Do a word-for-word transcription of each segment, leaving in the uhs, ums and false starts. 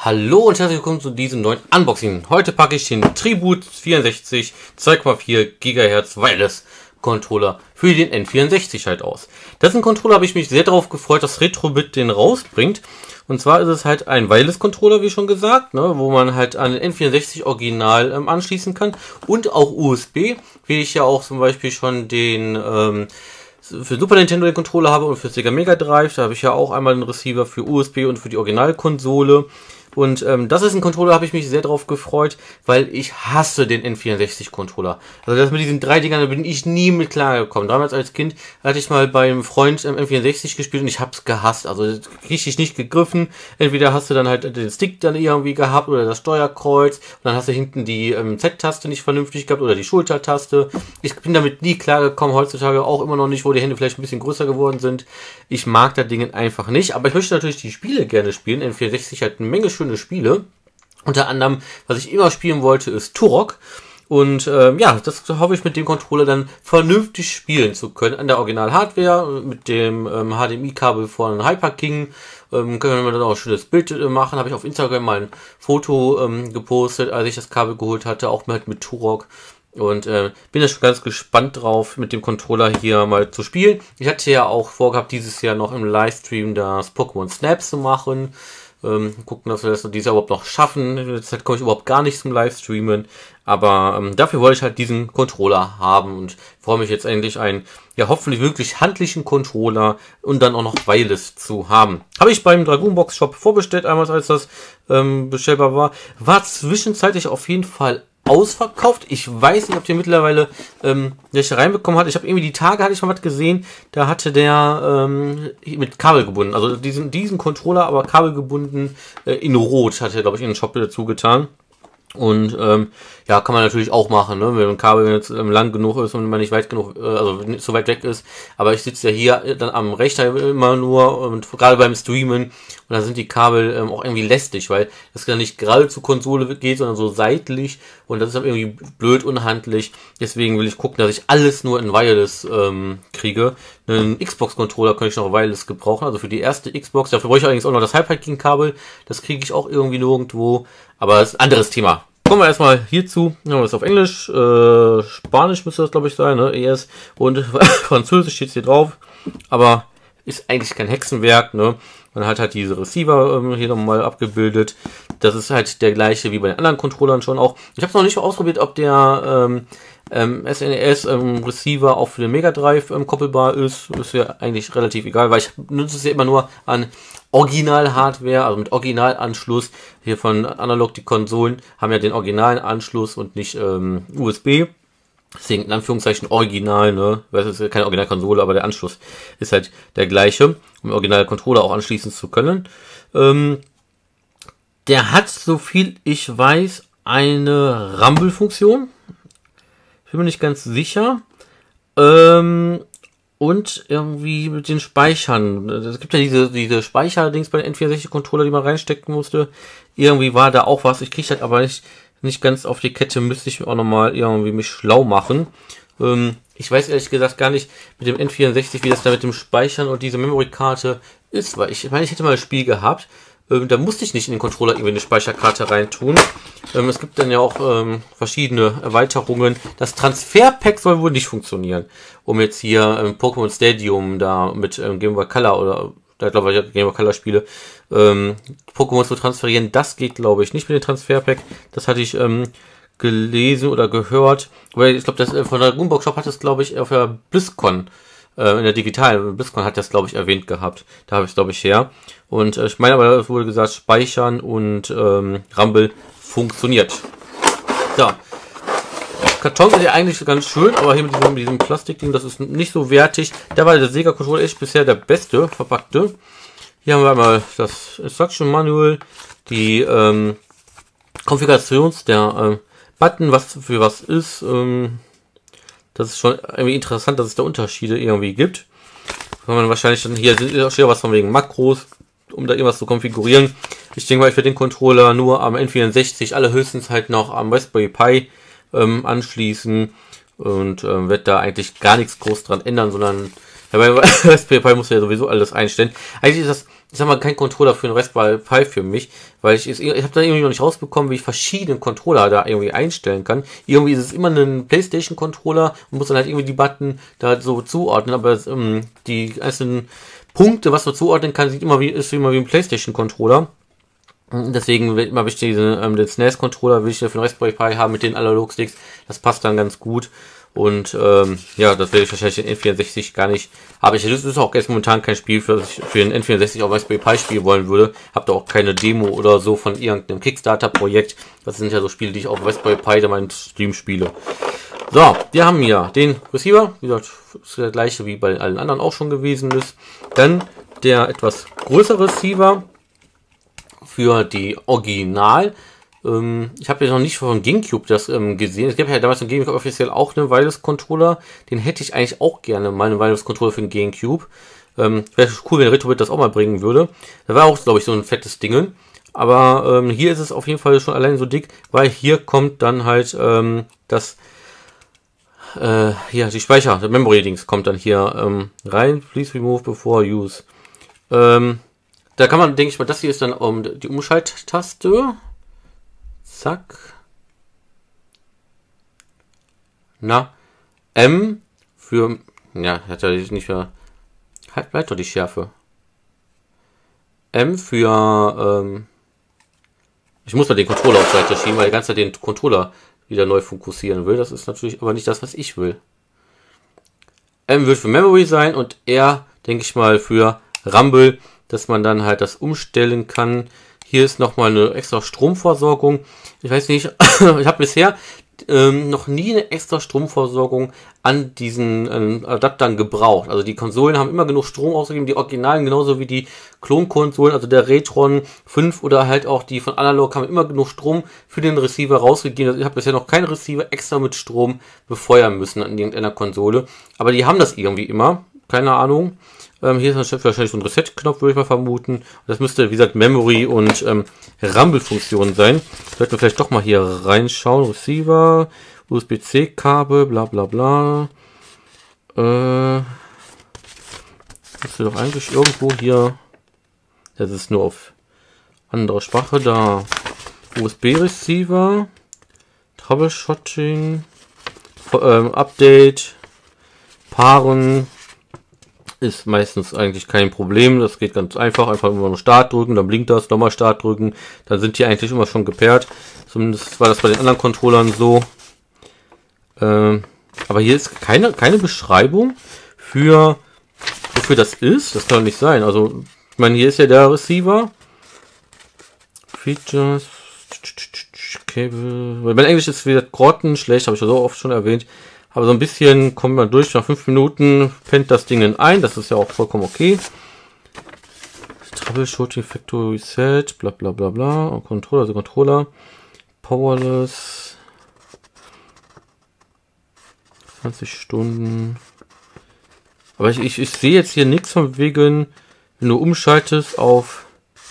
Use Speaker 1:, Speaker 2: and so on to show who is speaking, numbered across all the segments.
Speaker 1: Hallo und herzlich willkommen zu diesem neuen Unboxing. Heute packe ich den Tribute vierundsechzig zwei Komma vier Gigahertz Wireless Controller für den N vierundsechzig halt aus. Das ist ein Controller, habe ich mich sehr darauf gefreut, dass Retrobit den rausbringt. Und zwar ist es halt ein Wireless Controller, wie schon gesagt, ne, wo man halt an den N vierundsechzig Original ähm, anschließen kann und auch U S B, wie ich ja auch zum Beispiel schon den ähm, für Super Nintendo den Controller habe und für Sega Mega Drive. Da habe ich ja auch einmal einen Receiver für U S B und für die Originalkonsole. Und ähm, das ist ein Controller, habe ich mich sehr drauf gefreut, weil ich hasse den N vierundsechzig Controller. Also das mit diesen drei Dingern, da bin ich nie mit klargekommen. Damals als Kind hatte ich mal beim Freund ähm, N vierundsechzig gespielt und ich hab's gehasst. Also richtig nicht gegriffen. Entweder hast du dann halt den Stick dann irgendwie gehabt oder das Steuerkreuz. Und dann hast du hinten die ähm, Z-Taste nicht vernünftig gehabt oder die Schultertaste. Ich bin damit nie klargekommen. Heutzutage auch immer noch nicht, wo die Hände vielleicht ein bisschen größer geworden sind. Ich mag das Ding einfach nicht. Aber ich möchte natürlich die Spiele gerne spielen. N vierundsechzig hat eine Menge schöne Spiele. Unter anderem, was ich immer spielen wollte, ist Turok. Und ähm, ja, das hoffe ich mit dem Controller dann vernünftig spielen zu können. An der Original-Hardware mit dem ähm, H D M I-Kabel von Hyperking ähm, können wir dann auch ein schönes Bild äh, machen. Habe ich auf Instagram mal ein Foto ähm, gepostet, als ich das Kabel geholt hatte, auch mit, mit Turok. Und äh, bin da schon ganz gespannt drauf, mit dem Controller hier mal zu spielen. Ich hatte ja auch vorgehabt, dieses Jahr noch im Livestream das Pokémon Snap zu machen. Ähm, gucken, dass wir das dieses Jahr überhaupt noch schaffen. Derzeit komme ich überhaupt gar nicht zum Livestreamen. Aber ähm, dafür wollte ich halt diesen Controller haben und freue mich jetzt endlich einen, ja hoffentlich wirklich handlichen Controller und dann auch noch Wireless zu haben. Habe ich beim Dragoonbox Shop vorbestellt, einmal als das ähm, bestellbar war. War zwischenzeitlich auf jeden Fall ausverkauft. Ich weiß nicht, ob der mittlerweile ähm, welche reinbekommen hat. Ich habe irgendwie die Tage hatte ich mal was gesehen, da hatte der ähm, mit Kabel gebunden, also diesen diesen Controller, aber kabelgebunden äh, in Rot hat er, glaube ich, in den Shop dazu getan. Und ähm, ja, kann man natürlich auch machen, ne? Wenn ein Kabel jetzt ähm, lang genug ist und man nicht weit genug, äh, also nicht so weit weg ist. Aber ich sitze ja hier dann am Rechner immer nur und gerade beim Streamen und da sind die Kabel ähm, auch irgendwie lästig, weil das dann nicht gerade zur Konsole geht, sondern so seitlich und das ist dann irgendwie blöd unhandlich. Deswegen will ich gucken, dass ich alles nur in Wireless ähm, kriege. Einen Xbox-Controller könnte ich noch Wireless gebrauchen, also für die erste Xbox. Dafür brauche ich allerdings auch noch das Hyperking-Kabel. Das kriege ich auch irgendwie nirgendwo. Aber das ist ein anderes Thema. Kommen wir erstmal hierzu. Ja, das ist auf Englisch. Äh, Spanisch müsste das, glaube ich, sein. Ne? E S. Und Französisch steht hier drauf. Aber ist eigentlich kein Hexenwerk. Ne? Man hat halt diese Receiver ähm, hier nochmal abgebildet. Das ist halt der gleiche wie bei den anderen Controllern schon auch. Ich habe es noch nicht ausprobiert, ob der ähm, ähm, S N E S ähm, Receiver auch für den Mega Drive ähm, koppelbar ist. Ist ja eigentlich relativ egal, weil ich nutze es ja immer nur an Original-Hardware, also mit Originalanschluss. Hier von Analog, die Konsolen haben ja den originalen Anschluss und nicht ähm, U S B. Deswegen in Anführungszeichen Original, ne? Das ist ja keine Originalkonsole, aber der Anschluss ist halt der gleiche, um Original-Controller auch anschließen zu können. Ähm, der hat, so viel ich weiß, eine Rumble-Funktion. Ich bin mir nicht ganz sicher. Ähm, und irgendwie mit den Speichern. Es gibt ja diese, diese Speicher-Dings bei den N vierundsechzig-Controller, die man reinstecken musste. Irgendwie war da auch was. Ich kriege das aber nicht, nicht ganz auf die Kette. Müsste ich auch nochmal irgendwie mich schlau machen. Ähm, ich weiß ehrlich gesagt gar nicht mit dem N vierundsechzig, wie das da mit dem Speichern und diese Memory-Karte ist. Weil ich meine, ich hätte mal ein Spiel gehabt. Ähm, da musste ich nicht in den Controller irgendwie eine Speicherkarte reintun. Ähm, es gibt dann ja auch ähm, verschiedene Erweiterungen. Das Transferpack soll wohl nicht funktionieren. Um jetzt hier ähm, Pokémon Stadium da mit ähm, Game Boy Color oder da glaube ich Game Boy Color Spiele ähm, Pokémon zu transferieren. Das geht glaube ich nicht mit dem Transferpack. Das hatte ich ähm, gelesen oder gehört. Weil ich glaube, das äh, von der Dragoonbox Shop hat es glaube ich auf der BlizzCon in der digitalen BlizzCon hat das, glaube ich, erwähnt gehabt. Da habe ich es, glaube ich, her. Und äh, ich meine aber, es wurde gesagt, Speichern und ähm, Rumble funktioniert. So. Karton ist ja eigentlich ganz schön, aber hier mit diesem, mit diesem Plastikding, das ist nicht so wertig. Da war der Sega Controller echt bisher der beste verpackte. Hier haben wir einmal das Instruction Manual, die ähm, Konfigurations der ähm, Button, was für was ist. Ähm, Das ist schon irgendwie interessant, dass es da Unterschiede irgendwie gibt. Kann man wahrscheinlich dann hier steht was von wegen Makros, um da irgendwas zu konfigurieren. Ich denke mal, ich werde den Controller nur am N vierundsechzig, allerhöchstens halt noch am Raspberry Pi ähm, anschließen und ähm, werde da eigentlich gar nichts groß dran ändern, sondern ja, bei Raspberry Pi muss ja sowieso alles einstellen. Eigentlich ist das ich sag mal, kein Controller für einen Raspberry Pi für mich, weil ich, ich habe da irgendwie noch nicht rausbekommen, wie ich verschiedene Controller da irgendwie einstellen kann. Irgendwie ist es immer ein PlayStation-Controller und muss dann halt irgendwie die Button da so zuordnen, aber ähm, die einzelnen Punkte, was man zuordnen kann, sieht immer wie, ist immer wie ein PlayStation-Controller. Deswegen habe ich diesen, ähm, den S N E S-Controller, will ich ja für den Raspberry Pi haben mit den Analog-Sticks. Das passt dann ganz gut. Und ähm, ja, das werde ich wahrscheinlich in N vierundsechzig gar nicht. Aber ich, das ist auch jetzt momentan kein Spiel, für das ich für den N vierundsechzig auf Raspberry Pi spielen wollen würde. Hab da auch keine Demo oder so von irgendeinem Kickstarter-Projekt. Das sind ja so Spiele, die ich auf Raspberry Pi in meinem Stream spiele. So, wir haben hier den Receiver. Wie gesagt, ist der gleiche wie bei allen anderen auch schon gewesen ist. Dann der etwas größere Receiver für die Original. Ähm, ich habe ja noch nicht von GameCube das ähm, gesehen. Es gab ja damals von GameCube offiziell auch einen Wireless-Controller. Den hätte ich eigentlich auch gerne mal, einen Wireless-Controller für den GameCube. Ähm, Wäre cool, wenn Retrobit das auch mal bringen würde. Da war auch, glaube ich, so ein fettes Ding. Aber ähm, hier ist es auf jeden Fall schon allein so dick, weil hier kommt dann halt ähm, das äh, hier die Speicher, der Memory-Dings kommt dann hier ähm, rein. Please remove before use. Ähm, Da kann man, denke ich mal, das hier ist dann um, die Umschalttaste. Zack. Na. M für, ja, hat er nicht mehr, halt, bleibt doch die Schärfe. M für, ähm, ich muss mal den Controller auf Seite schieben, weil die ganze Zeit den Controller wieder neu fokussieren will. Das ist natürlich aber nicht das, was ich will. M wird für Memory sein und R, denke ich mal, für Rumble, dass man dann halt das umstellen kann. Hier ist nochmal eine extra Stromversorgung. Ich weiß nicht, ich habe bisher ähm, noch nie eine extra Stromversorgung an diesen ähm, Adaptern gebraucht. Also die Konsolen haben immer genug Strom ausgegeben, die Originalen genauso wie die Klonkonsolen, also der Retron fünf oder halt auch die von Analog haben immer genug Strom für den Receiver rausgegeben. Also ich habe bisher noch keinen Receiver extra mit Strom befeuern müssen an irgendeiner Konsole. Aber die haben das irgendwie immer. Keine Ahnung. Ähm, hier ist wahrscheinlich so ein Reset-Knopf, würde ich mal vermuten. Das müsste, wie gesagt, Memory und ähm, Rumble-Funktion sein. Sollten wir vielleicht doch mal hier reinschauen. Receiver, U S B C-Kabel, bla bla bla. Äh, ist doch eigentlich irgendwo hier. Das ist nur auf andere Sprache da. U S B-Receiver, Troubleshooting, ähm, Update, Paaren. Ist meistens eigentlich kein Problem. Das geht ganz einfach. Einfach immer nur Start drücken, dann blinkt das, nochmal Start drücken. Dann sind die eigentlich immer schon gepaart. Zumindest war das bei den anderen Controllern so. Ähm, aber hier ist keine, keine Beschreibung für wofür das ist. Das kann doch nicht sein. Also, ich meine, hier ist ja der Receiver. Features. Cable. Weil mein Englisch ist wieder grottenschlecht, habe ich ja so oft schon erwähnt. Aber so ein bisschen kommt man durch, nach fünf Minuten pennt das Ding ein, das ist ja auch vollkommen okay. Troubleshooting, Factory Reset, bla bla bla bla. Controller, also Controller. Powerless. zwanzig Stunden. Aber ich, ich, ich sehe jetzt hier nichts von wegen, wenn du umschaltest auf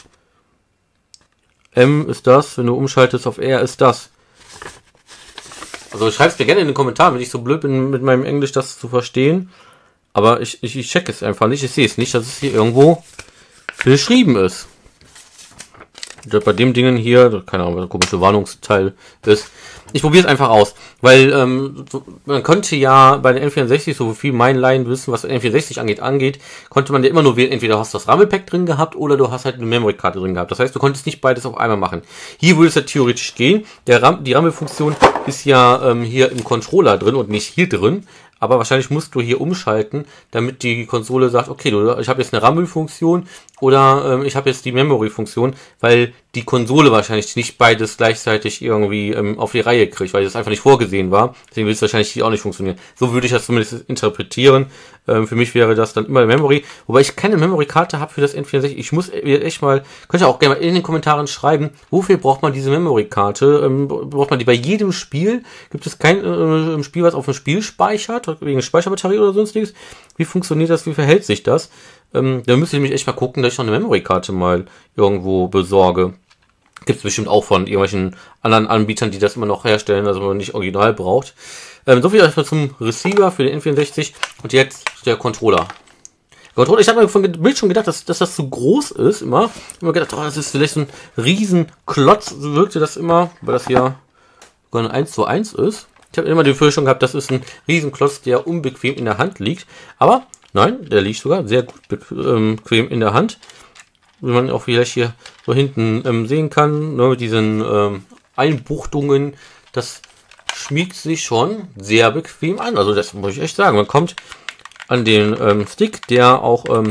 Speaker 1: M ist das, wenn du umschaltest auf R ist das. Also schreibt mir gerne in den Kommentaren, wenn ich so blöd bin, mit meinem Englisch das zu verstehen. Aber ich, ich, ich check es einfach nicht. Ich sehe es nicht, dass es hier irgendwo beschrieben ist. Bei dem Dingen hier, keine Ahnung, was ein komischer Warnungsteil ist. Ich probiere es einfach aus. Weil ähm, so, man könnte ja bei der N vierundsechzig, so viel mein Laien wissen, was N vierundsechzig angeht, angeht, konnte man ja immer nur wählen, entweder hast du das Rumble-Pack drin gehabt oder du hast halt eine Memory-Karte drin gehabt. Das heißt, du konntest nicht beides auf einmal machen. Hier würde es ja theoretisch gehen. Der Ram die Rumble-Funktion ist ja ähm, hier im Controller drin und nicht hier drin. Aber wahrscheinlich musst du hier umschalten, damit die Konsole sagt, okay, du, ich habe jetzt eine Rumble-Funktion oder ähm, ich habe jetzt die Memory-Funktion, weil die Konsole wahrscheinlich nicht beides gleichzeitig irgendwie ähm, auf die Reihe kriegt, weil das einfach nicht vorgesehen war. Deswegen wird es wahrscheinlich hier auch nicht funktionieren. So würde ich das zumindest interpretieren. Ähm, für mich wäre das dann immer Memory. Wobei ich keine Memory-Karte habe für das N vierundsechzig. Ich muss echt mal, könnt ihr auch gerne mal in den Kommentaren schreiben, wofür braucht man diese Memory-Karte? Ähm, braucht man die bei jedem Spiel? Gibt es kein äh, Spiel, was auf dem Spiel speichert? Wegen Speicherbatterie oder sonstiges? Wie funktioniert das? Wie verhält sich das? Ähm, da müsste ich mich echt mal gucken, dass ich noch eine Memory-Karte mal irgendwo besorge. Gibt es bestimmt auch von irgendwelchen anderen Anbietern, die das immer noch herstellen, also man nicht original braucht. Ähm, so viel erstmal zum Receiver für den N vierundsechzig und jetzt der Controller. Controller, ich habe mir von Bild schon gedacht, dass, dass das zu groß ist, immer. Ich habe mir gedacht, oh, das ist vielleicht so ein Riesenklotz, so wirkte das immer, weil das hier sogar ein eins zu eins ist. Ich habe immer die Befürchtung gehabt, das ist ein Riesenklotz, der unbequem in der Hand liegt. Aber nein, der liegt sogar sehr gut bequem in der Hand. Wie man auch vielleicht hier so hinten ähm, sehen kann, ne, mit diesen ähm, Einbuchtungen, das schmiegt sich schon sehr bequem an. Also das muss ich echt sagen. Man kommt an den ähm, Stick, der auch ähm,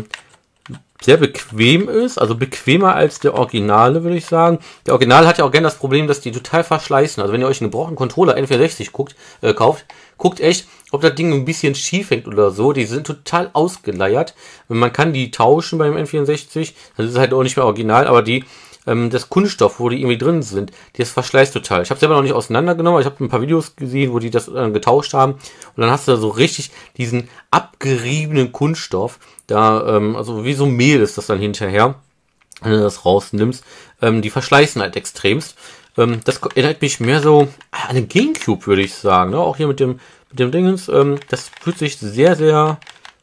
Speaker 1: sehr bequem ist, also bequemer als der Originale, würde ich sagen. Der Original hat ja auch gerne das Problem, dass die total verschleißen. Also wenn ihr euch einen gebrauchten Controller N vierundsechzig guckt, äh, kauft, guckt echt, ob das Ding ein bisschen schief hängt oder so. Die sind total ausgeleiert. Man kann die tauschen beim N vierundsechzig. Das ist halt auch nicht mehr original, aber die, ähm, das Kunststoff, wo die irgendwie drin sind, das verschleißt total. Ich habe selber noch nicht auseinandergenommen, aber ich habe ein paar Videos gesehen, wo die das äh, getauscht haben. Und dann hast du da so richtig diesen abgeriebenen Kunststoff. Da, ähm, also wie so Mehl ist das dann hinterher, wenn du das rausnimmst. Ähm, die verschleißen halt extremst. Ähm, das erinnert mich mehr so an den Gamecube, würde ich sagen. Ne? Auch hier mit dem, mit dem Dingens. Ähm, das fühlt sich sehr, sehr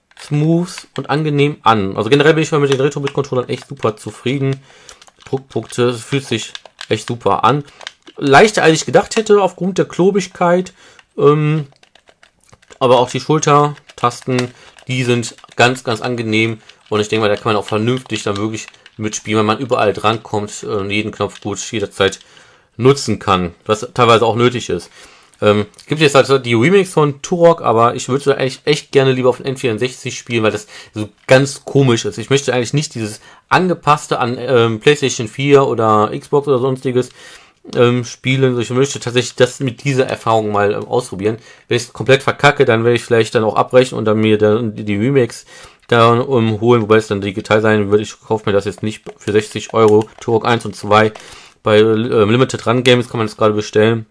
Speaker 1: smooth und angenehm an. Also generell bin ich mal mit den Retro-Bit-Controllern echt super zufrieden. Druckpunkte, es fühlt sich echt super an. Leichter als ich gedacht hätte, aufgrund der Klobigkeit. Ähm, aber auch die Schultertasten, die sind ganz, ganz angenehm. Und ich denke mal, da kann man auch vernünftig dann wirklich mitspielen, wenn man überall drankommt und jeden Knopf gut jederzeit nutzen kann, was teilweise auch nötig ist. Ähm, es gibt jetzt also die Remix von Turok, aber ich würde eigentlich echt gerne lieber auf den N vierundsechzig spielen, weil das so ganz komisch ist. Ich möchte eigentlich nicht dieses angepasste an ähm, PlayStation vier oder Xbox oder sonstiges ähm, spielen. Ich möchte tatsächlich das mit dieser Erfahrung mal ähm, ausprobieren. Wenn ich es komplett verkacke, dann werde ich vielleicht dann auch abbrechen und dann mir dann die Remix dann um, holen, wobei es dann digital sein würde. Ich kaufe mir das jetzt nicht für sechzig Euro. Turok eins und zwei. Bei äh, Limited Run Games kann man das gerade bestellen.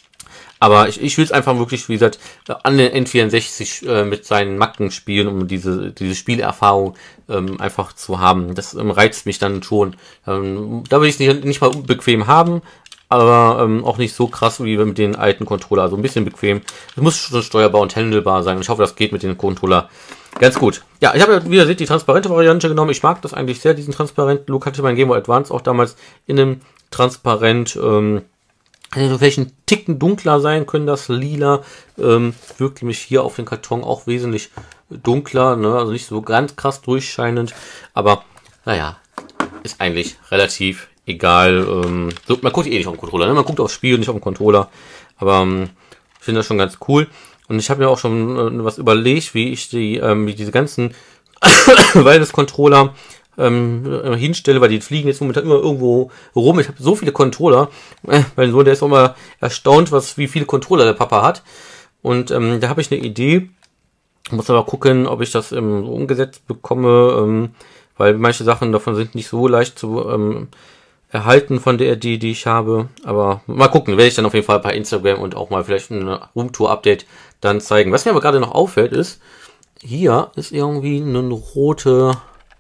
Speaker 1: Aber ich, ich will es einfach wirklich, wie gesagt, an den N vierundsechzig äh, mit seinen Macken spielen, um diese diese Spielerfahrung ähm, einfach zu haben. Das ähm, reizt mich dann schon. Ähm, da will ich es nicht, nicht mal bequem haben, aber ähm, auch nicht so krass wie mit den alten Controller. Also ein bisschen bequem. Es muss schon steuerbar und handelbar sein. Und ich hoffe, das geht mit den Controller ganz gut. Ja, ich habe, wie ihr seht, die transparente Variante genommen. Ich mag das eigentlich sehr, diesen transparenten Look. Hatte mein Game Boy Advance auch damals in einem transparent, ähm, hätte vielleicht ein Ticken dunkler sein können, das Lila. Ähm, wirkt nämlich hier auf den Karton auch wesentlich dunkler, ne? Also nicht so ganz krass durchscheinend. Aber, naja, ist eigentlich relativ egal. Ähm, so, man guckt eh nicht auf den Controller, ne? Man guckt aufs Spiel, nicht auf den Controller. Aber ähm, ich finde das schon ganz cool. Und ich habe mir auch schon äh, was überlegt, wie ich die, ähm, wie diese ganzen Wireless-Controller ähm, hinstelle, weil die fliegen jetzt momentan immer irgendwo rum. Ich habe so viele Controller. Äh, mein Sohn, der ist auch mal erstaunt, was wie viele Controller der Papa hat. Und ähm, da habe ich eine Idee. Ich muss aber gucken, ob ich das ähm, so umgesetzt bekomme, ähm, weil manche Sachen davon sind nicht so leicht zu ähm, erhalten von der Idee, die ich habe. Aber mal gucken, werde ich dann auf jeden Fall bei Instagram und auch mal vielleicht ein Roomtour-Update dann zeigen. Was mir aber gerade noch auffällt ist, hier ist irgendwie eine rote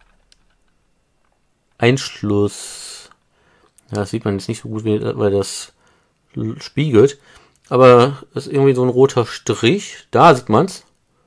Speaker 1: Einschluss. Ja, das sieht man jetzt nicht so gut, weil das spiegelt. Aber es ist irgendwie so ein roter Strich. Da sieht man's.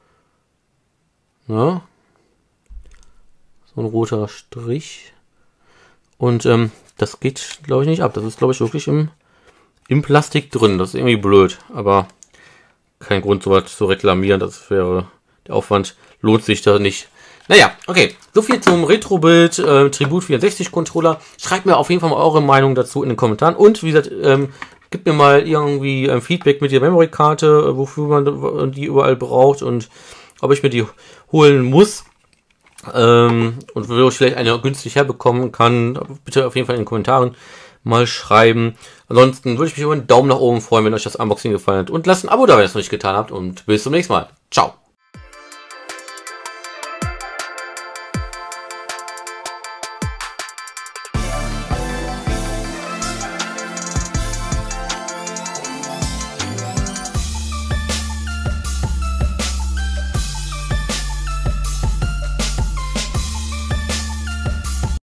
Speaker 1: Ja. So ein roter Strich. Und ähm, das geht, glaube ich, nicht ab. Das ist, glaube ich, wirklich im, im Plastik drin. Das ist irgendwie blöd. Aber kein Grund, sowas zu reklamieren. Das wäre, der Aufwand lohnt sich da nicht. Naja, okay. So viel zum Retro-Bild äh, Tribute vierundsechzig Controller. Schreibt mir auf jeden Fall mal eure Meinung dazu in den Kommentaren. Und wie gesagt, ähm, gebt mir mal irgendwie ähm, Feedback mit der Memory-Karte, äh, wofür man die überall braucht und ob ich mir die holen muss. Ähm, und wo ich vielleicht eine günstig herbekommen kann. Bitte auf jeden Fall in den Kommentaren mal schreiben. Ansonsten würde ich mich über einen Daumen nach oben freuen, wenn euch das Unboxing gefallen hat. Und lasst ein Abo da, wenn ihr es noch nicht getan habt. Und bis zum nächsten Mal. Ciao.